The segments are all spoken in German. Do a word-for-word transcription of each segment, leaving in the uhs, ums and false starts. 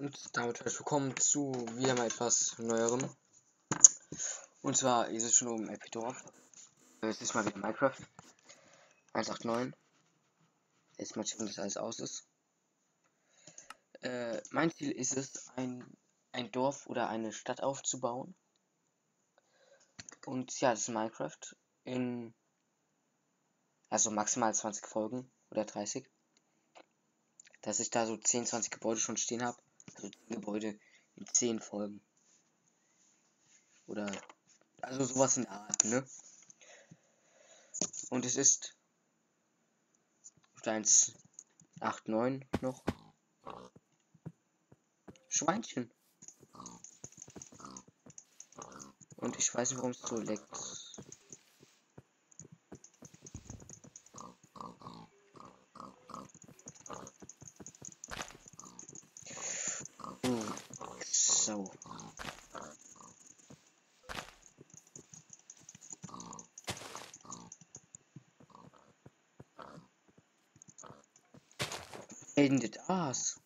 Und damit herzlich willkommen zu wieder mal etwas Neuerem. Und zwar ist es schon oben Epidorf. Es ist mal wieder Minecraft eins Punkt neunundachtzig. Jetzt mal checken, dass alles aus ist. Äh, mein Ziel ist es, ein, ein Dorf oder eine Stadt aufzubauen. Und ja, das ist Minecraft in also maximal zwanzig Folgen oder dreißig. Dass ich da so zehn, zwanzig Gebäude schon stehen habe. Also Gebäude in zehn Folgen. Oder also sowas in der Art, ne? Und es ist eins Punkt neunundachtzig noch. Schweinchen. Und ich weiß nicht, warum es so leckt. Uh, so. Endet Aas.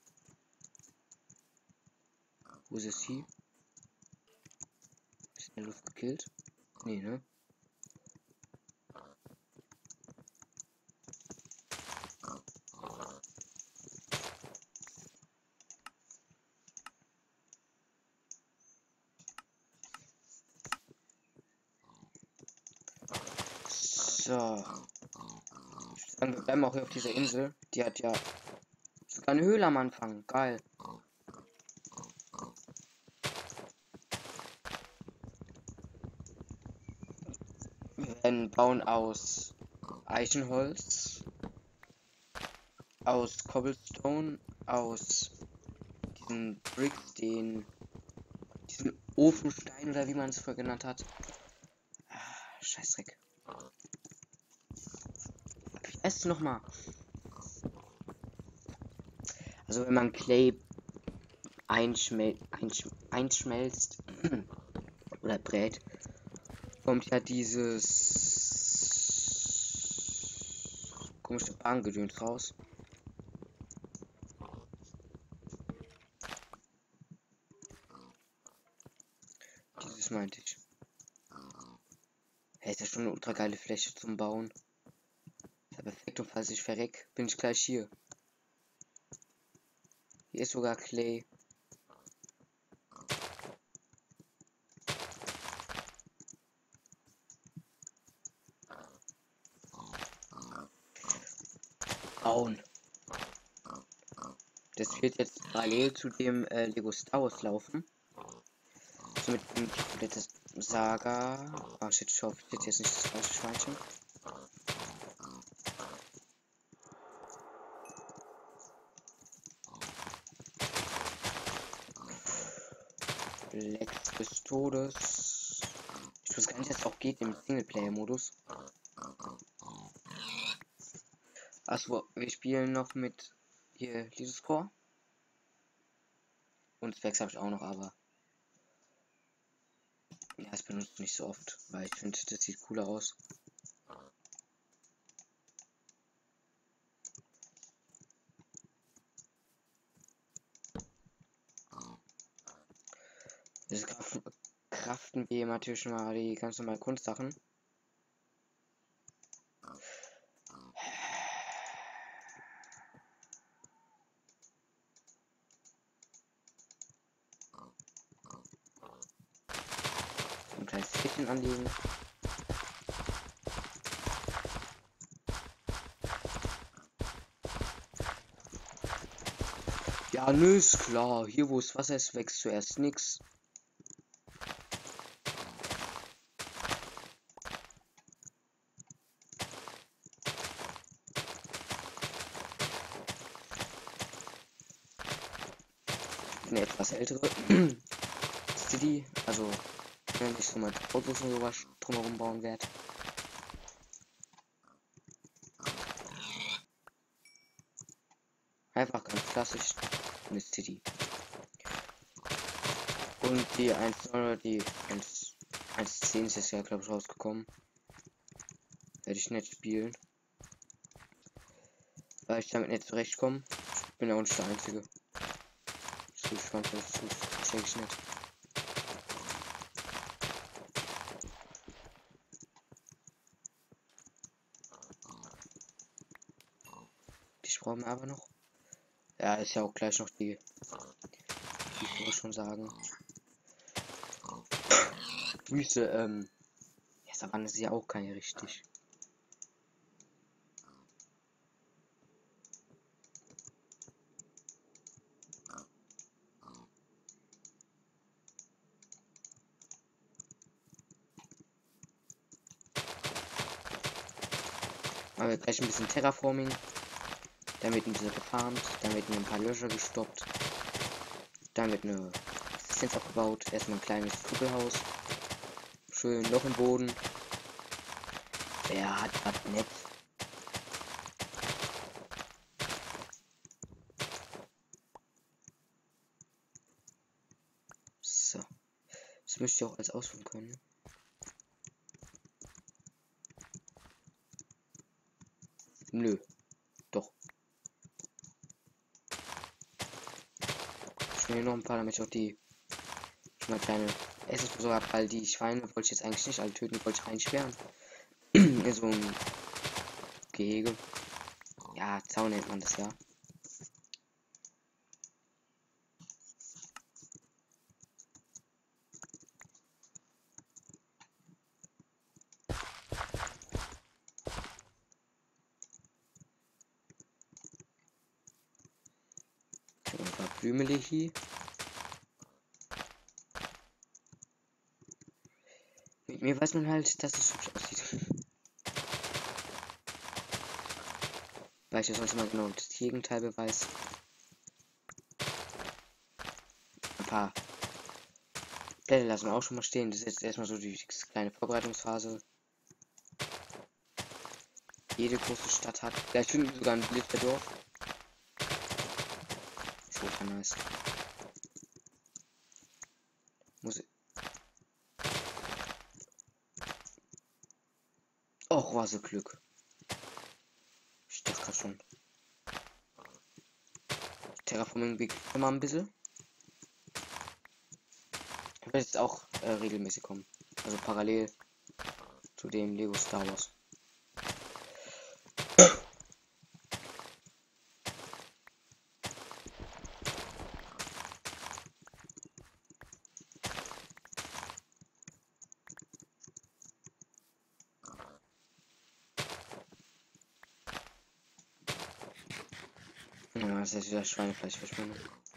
Wo ist es hier? Ist in der Luft gekillt? Nee, ne? So. Ich würde sagen, wir bleiben auch hier auf dieser Insel. Die hat ja sogar eine Höhle am Anfang. Geil. Wir werden bauen aus Eichenholz, aus Cobblestone, aus diesen Bricks, den diesen Ofenstein oder wie man es vorher genannt hat. Ah, Scheißdreck. Wie heißt es nochmal? Also wenn man Clay einschmel einsch einschmelzt oder brät, kommt ja dieses komische Bahngedöns raus. Dieses meinte ich. Hey, ist ja schon eine ultra geile Fläche zum Bauen. Ist ja perfekt, und falls ich verreck, bin ich gleich hier. Hier ist sogar Clay. Bauen. Das wird jetzt parallel zu dem äh, Lego Star Wars laufen. So mit dem komplettes Saga. Oh shit, ich hoffe, ich jetzt nicht das falsche Schweinchen. Lex des Todes. Ich weiß gar nicht, dass es auch geht im Singleplayer-Modus. Achso, wir spielen noch mit hier dieses Core. Und Specs habe ich auch noch, aber ja, es benutzt nicht so oft, weil ich finde, das sieht cooler aus. Das kraften, kraften wir natürlich mal die ganz normalen Kunstsachen. Ein kleines Flächen anlegen. Ja, nö, ist klar. Hier, wo es Wasser ist, wächst zuerst nichts. Eine etwas ältere City, also wenn ich so mal Autos und sowas drumherum bauen werde. Einfach ganz klassisch eine City. Und die eins Punkt neun, die eins Punkt zehn ist ja, glaube ich, rausgekommen. Werde ich nicht spielen. Weil ich damit nicht zurechtkomme. Ich bin ja auch nicht der Einzige. zu schwanken, das check ich nicht. Die brauchen wir aber noch. Ja, ist ja auch gleich noch die. Ich muss schon sagen. Wüste, ähm. Ja, Savanne ist ja auch keine richtig. Aber gleich ein bisschen Terraforming. Dann wird ein bisschen gefarmt. Dann wird ein paar Löcher gestoppt. Dann wird eine Existenz aufgebaut. Erstmal ein kleines Kuppelhaus. Schön Loch im Boden. Wer hat das Netz? So. Das müsste ich auch alles ausführen können. Nö. Doch. Ich will hier noch ein paar, damit ich auch die schon mal kleine Essensversorgung habe, weil die Schweine wollte ich jetzt eigentlich nicht alle töten, die wollte ich reinsperren. In so ein Gehege. Ja, Zaun nennt man das ja. Ein paar Blümele hier. Mit mir weiß man halt, dass es hübsch aussieht. Weil ich ja sonst mal genau das Gegenteil beweis. Ein paar Blätter lassen wir auch schon mal stehen. Das ist jetzt erstmal so die kleine Vorbereitungsphase. Jede große Stadt hat. Vielleicht finden wir sogar ein Blitzerdorf. Ist ultra nice. Muss ich. Och, war so Glück. Ich dachte gerade schon. Terraforming Big immer ein bisschen. Wird jetzt auch äh, regelmäßig kommen. Also parallel zu dem Lego Star Wars. Ja, das ist wieder Schweinefleischverschwendung.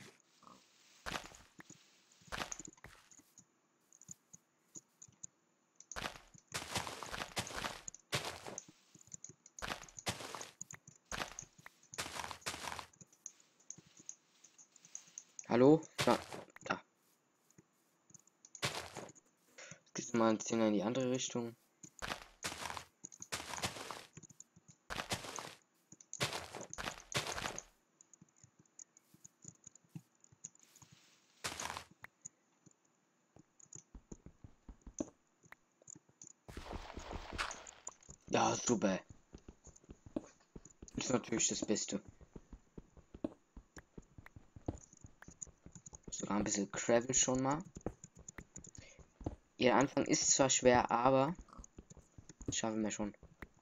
Hallo? Da. Da. Geht mal ein bisschen in die andere Richtung. Ja, super. Ist natürlich das Beste. Sogar ein bisschen Gravel schon mal. Ihr Anfang ist zwar schwer, aber das schaffen wir schon.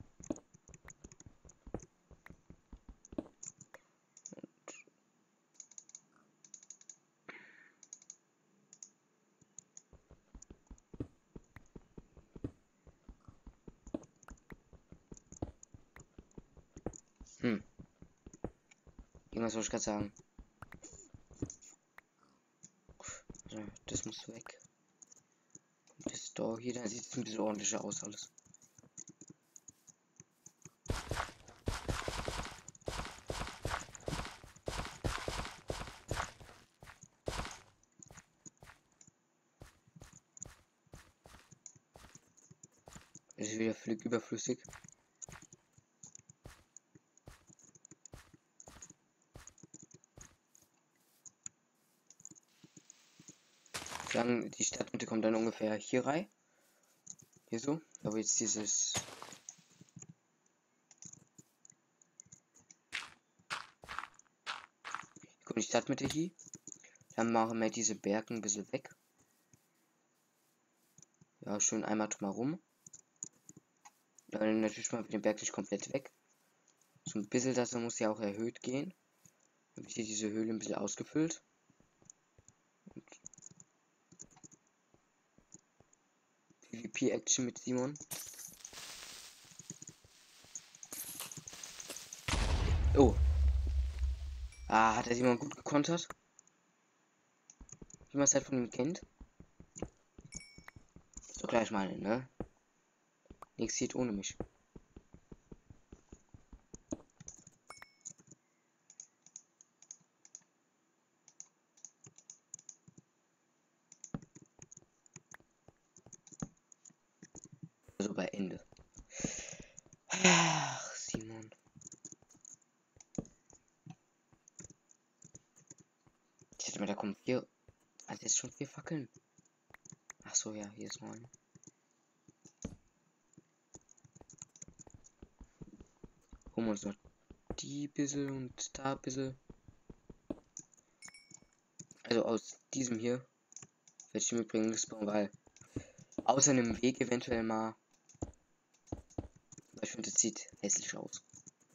Hm. Irgendwas soll ich gerade sagen. Also, das muss weg. Das Store hier, da sieht es ein bisschen ordentlicher aus alles. Ist wieder völlig überflüssig. Sagen, die Stadtmitte kommt dann ungefähr hier rein. Hier so. Aber jetzt dieses. Hier kommt die Stadtmitte hier. Dann machen wir diese Berge ein bisschen weg. Ja, schön einmal drumherum. Dann natürlich mal den Berg nicht komplett weg. So ein bisschen, das muss ja auch erhöht gehen. Habe ich hier diese Höhle ein bisschen ausgefüllt. Und PvP-Action mit Simon. Oh. Ah, hat er Simon gut gekontert? Wie man es halt von ihm kennt. So gleich meine, ne? Nichts geht ohne mich. Also bei Ende. Ach, Simon. Ich hätte mir da kommen vier. Also jetzt schon vier Fackeln. Ach so, ja, hier ist noch eine. Holen wir uns noch die bisschen und da bisschen. Also aus diesem hier werde ich im Übrigen spawnen, weil außer einem Weg eventuell mal. Ich finde, das sieht hässlich aus.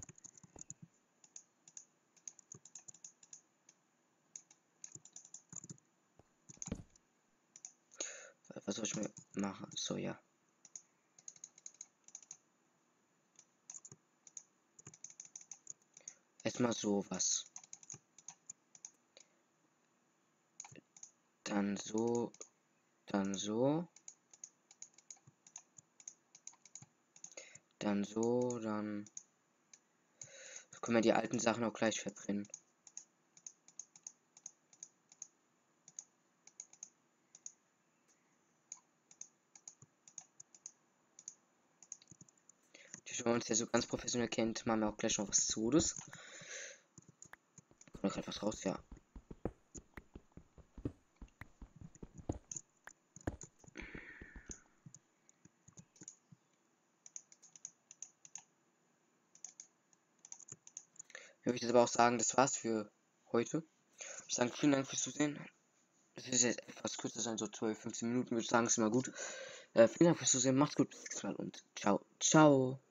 Was soll ich mir machen? So, ja. Erstmal sowas. Dann so. Dann so. Dann so. Dann können wir die alten Sachen auch gleich verbrennen. Wenn man uns ja so ganz professionell kennt, machen wir auch gleich noch was zu. Das kommt noch etwas raus, ja. Ich möchte jetzt aber auch sagen, das war's für heute. Ich sage vielen Dank fürs Zusehen. Es wird jetzt etwas kürzer sein, so zwölf, fünfzehn Minuten, würde ich sagen, ist immer gut. Äh, vielen Dank fürs Zusehen, macht's gut, bis nächstes Mal und ciao, ciao.